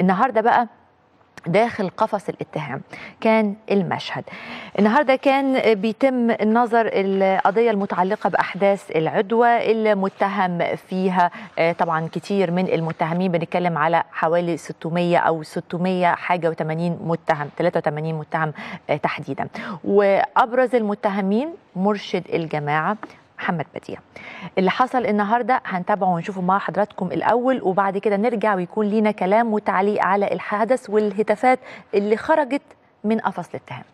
النهارده بقى داخل قفص الاتهام كان المشهد. النهارده كان بيتم النظر القضيه المتعلقه باحداث العدوى اللي متهم فيها طبعا كتير من المتهمين، بنتكلم على حوالي 600 او 600 حاجه و80 متهم، 83 متهم تحديدا. وابرز المتهمين مرشد الجماعه محمد بديع. اللي حصل النهارده هنتابعه ونشوفه مع حضراتكم الاول، وبعد كده نرجع ويكون لينا كلام وتعليق على الحدث والهتافات اللي خرجت من قفص الاتهام.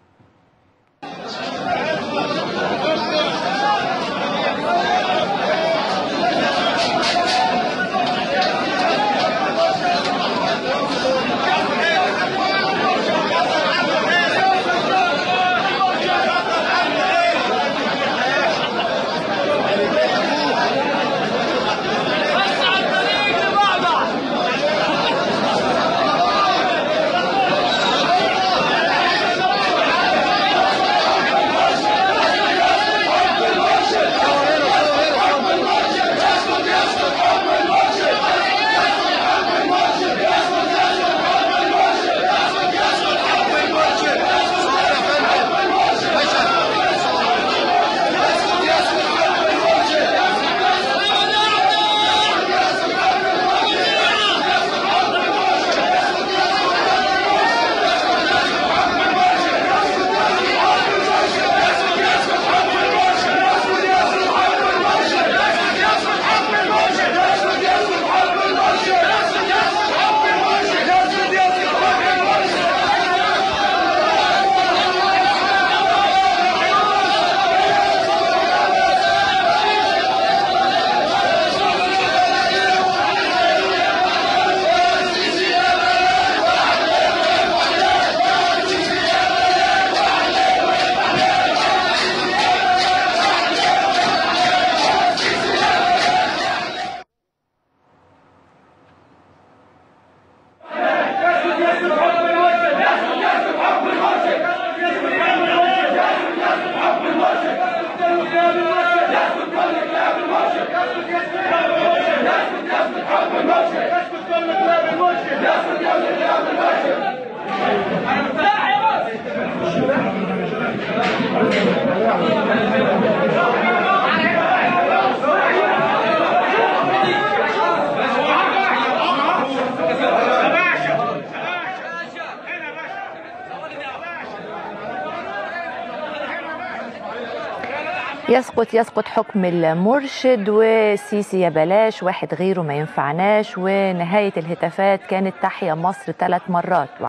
يسقط حكم المرشد، وسيسي يا بلاش، واحد غيره ما ينفعناش، ونهاية الهتافات كانت تحيا مصر 3 مرات.